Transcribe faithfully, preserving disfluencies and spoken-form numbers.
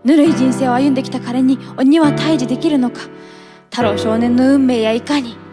ぬるい人生を歩んできた彼に鬼は退治できるのか。太郎少年の運命やいかに。